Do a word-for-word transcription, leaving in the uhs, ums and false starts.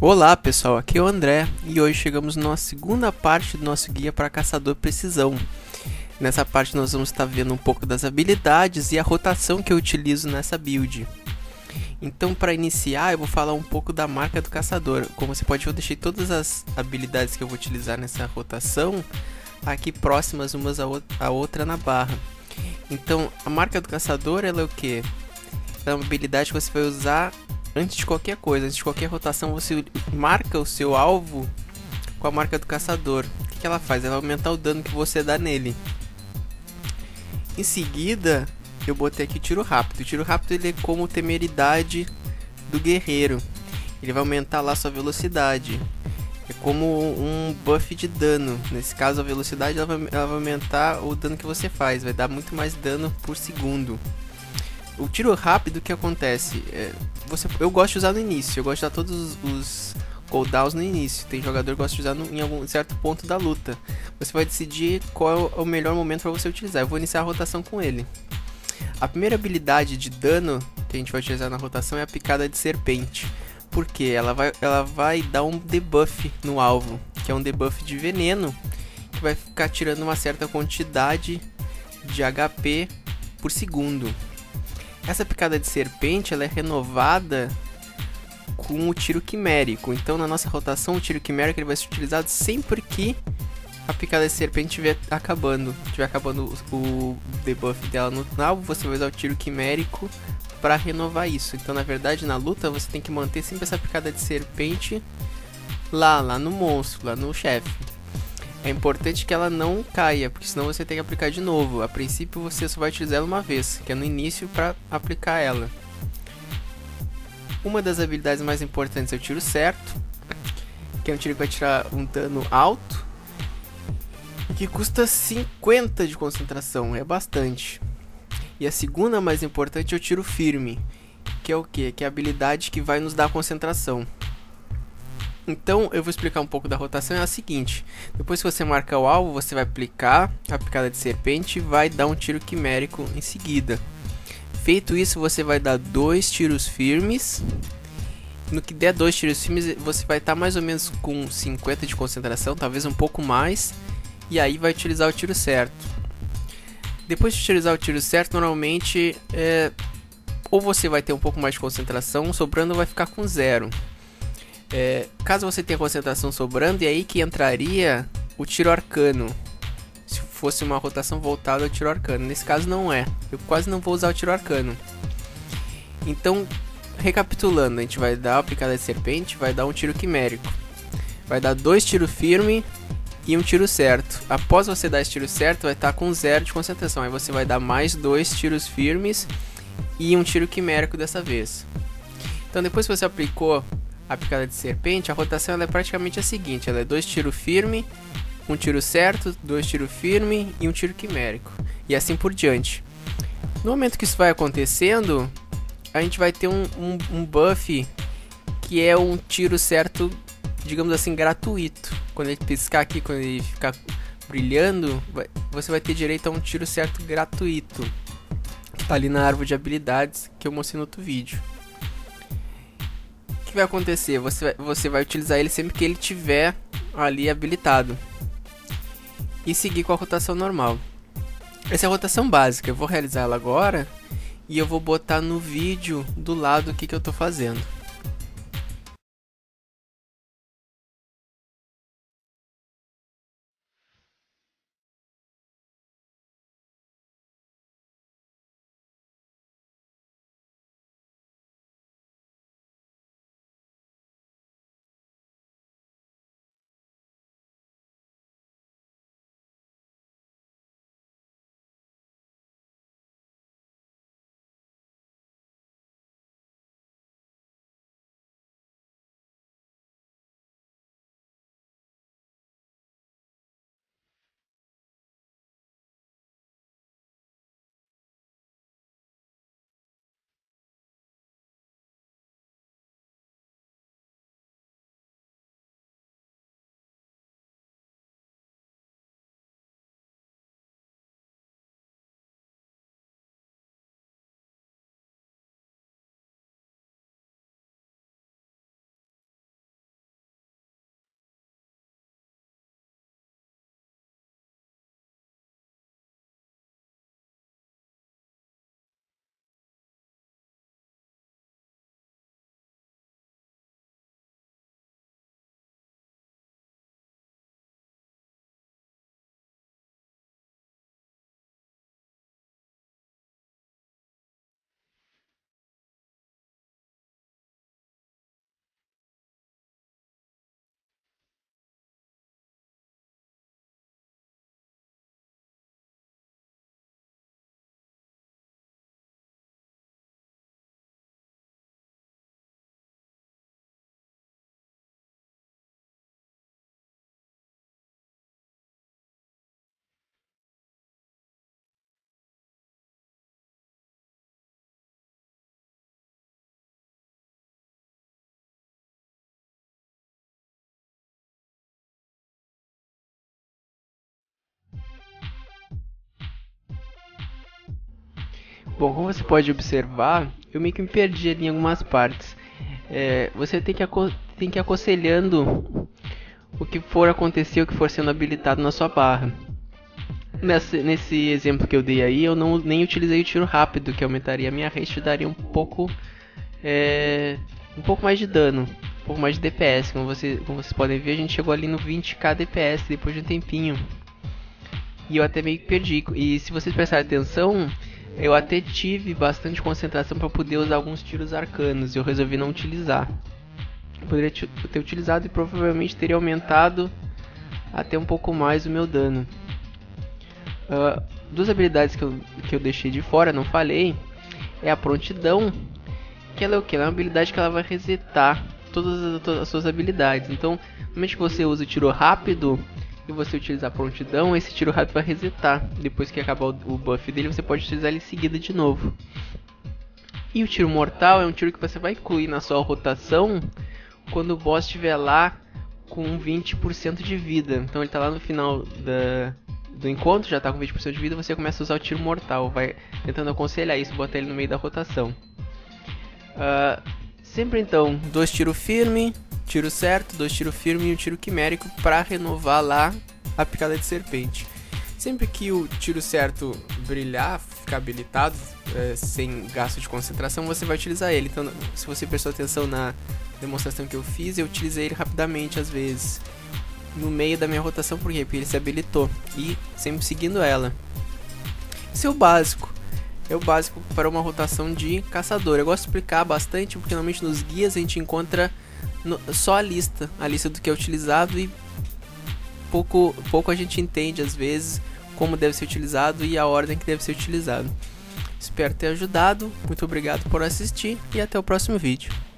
Olá pessoal, aqui é o André e hoje chegamos na segunda parte do nosso guia para caçador precisão. Nessa parte nós vamos estar vendo um pouco das habilidades e a rotação que eu utilizo nessa build. Então, para iniciar, eu vou falar um pouco da marca do caçador. Como você pode ver, eu deixei todas as habilidades que eu vou utilizar nessa rotação aqui próximas umas à outra na barra. Então, a marca do caçador ela é o que? É uma habilidade que você vai usar antes de qualquer coisa, antes de qualquer rotação. Você marca o seu alvo com a marca do caçador. O que, que ela faz? Ela vai aumentar o dano que você dá nele. Em seguida, eu botei aqui o tiro rápido. O tiro rápido ele é como temeridade do guerreiro. Ele vai aumentar lá a sua velocidade. É como um buff de dano. Nesse caso, a velocidade ela vai, ela vai aumentar o dano que você faz. Vai dar muito mais dano por segundo. O tiro rápido, o que acontece? É, você, eu gosto de usar no início. Eu gosto de usar todos os cooldowns no início. Tem jogador que gosta de usar no, em algum certo ponto da luta. Você vai decidir qual é o melhor momento para você utilizar. Eu vou iniciar a rotação com ele. A primeira habilidade de dano que a gente vai utilizar na rotação é a picada de serpente. Porque ela vai, ela vai dar um debuff no alvo, que é um debuff de veneno, que vai ficar tirando uma certa quantidade de H P por segundo. Essa picada de serpente ela é renovada com o tiro quimérico. Então na nossa rotação o tiro quimérico ele vai ser utilizado sempre que a picada de serpente estiver acabando. Estiver acabando o, o debuff dela no alvo, você vai usar o tiro quimérico para renovar isso. Então na verdade na luta você tem que manter sempre essa picada de serpente lá, lá no monstro, lá no chefe. É importante que ela não caia, porque senão você tem que aplicar de novo. A princípio você só vai utilizar ela uma vez, que é no início para aplicar ela. Uma das habilidades mais importantes é o tiro certo, que é um tiro que vai tirar um dano alto e que custa cinquenta de concentração, é bastante. E a segunda mais importante é o tiro firme, que é o que? Que é a habilidade que vai nos dar concentração. Então eu vou explicar um pouco da rotação. É a seguinte: depois que você marcar o alvo, você vai aplicar a picada de serpente e vai dar um tiro quimérico em seguida. Feito isso, você vai dar dois tiros firmes. No que der dois tiros firmes, você vai estar mais ou menos com cinquenta de concentração, talvez um pouco mais. E aí vai utilizar o tiro certo. Depois de utilizar o tiro certo, normalmente é, ou você vai ter um pouco mais de concentração, sobrando vai ficar com zero. É, caso você tenha concentração sobrando, é aí que entraria o tiro arcano. Se fosse uma rotação voltada ao tiro arcano. Nesse caso não é. Eu quase não vou usar o tiro arcano. Então, recapitulando, a gente vai dar a picada de serpente, vai dar um tiro quimérico. Vai dar dois tiros firmes e um tiro certo. Após você dar esse tiro certo, vai estar com zero de concentração. Aí você vai dar mais dois tiros firmes e um tiro quimérico dessa vez. Então depois que você aplicou a picada de serpente, a rotação ela é praticamente a seguinte: ela é dois tiros firme, um tiro certo, dois tiros firme e um tiro quimérico, e assim por diante. No momento que isso vai acontecendo, a gente vai ter um, um, um buff que é um tiro certo, digamos assim, gratuito. Quando ele piscar aqui, quando ele ficar brilhando, vai, você vai ter direito a um tiro certo gratuito, que tá ali na árvore de habilidades que eu mostrei no outro vídeo. O que vai acontecer? Você vai, você vai utilizar ele sempre que ele tiver ali habilitado e seguir com a rotação normal. Essa é a rotação básica. Eu vou realizar ela agora e eu vou botar no vídeo do lado o que, que eu tô fazendo. Bom, como você pode observar, eu meio que me perdi ali em algumas partes. É, você tem que, aco tem que ir aconselhando o que for acontecer, o que for sendo habilitado na sua barra. Nesse, nesse exemplo que eu dei aí, eu não, nem utilizei o tiro rápido, que aumentaria a minha range e daria um pouco, é, um pouco mais de dano, um pouco mais de D P S. Como, você, como vocês podem ver, a gente chegou ali no vinte k D P S depois de um tempinho. E eu até meio que perdi. E se vocês prestarem atenção, eu até tive bastante concentração para poder usar alguns tiros arcanos. E eu resolvi não utilizar. Eu poderia ter utilizado e provavelmente teria aumentado até um pouco mais o meu dano. Uh, duas habilidades que eu, que eu deixei de fora, não falei, é a prontidão, que ela é o que? Ela é uma habilidade que ela vai resetar todas as, todas as suas habilidades. Então, normalmente que você usa o tiro rápido e você utilizar a prontidão, esse tiro rápido vai resetar. Depois que acabar o, o buff dele, você pode utilizar ele em seguida de novo. E o tiro mortal é um tiro que você vai incluir na sua rotação quando o boss estiver lá com vinte por cento de vida. Então ele está lá no final da... do encontro, já está com vinte por cento de vida, você começa a usar o tiro mortal, vai tentando aconselhar isso, botar ele no meio da rotação. Uh, sempre então, dois tiros firme, tiro certo, dois tiros firme e um tiro quimérico para renovar lá a picada de serpente. Sempre que o tiro certo brilhar, ficar habilitado, é, sem gasto de concentração, você vai utilizar ele. Então, se você prestou atenção na demonstração que eu fiz, eu utilizei ele rapidamente às vezes no meio da minha rotação, por quê? Porque ele se habilitou e sempre seguindo ela. Esse é o básico, é o básico para uma rotação de caçador. Eu gosto de explicar bastante porque normalmente nos guias a gente encontra no, só a lista, a lista do que é utilizado e pouco, pouco a gente entende às vezes como deve ser utilizado e a ordem que deve ser utilizado. Espero ter ajudado, muito obrigado por assistir e até o próximo vídeo.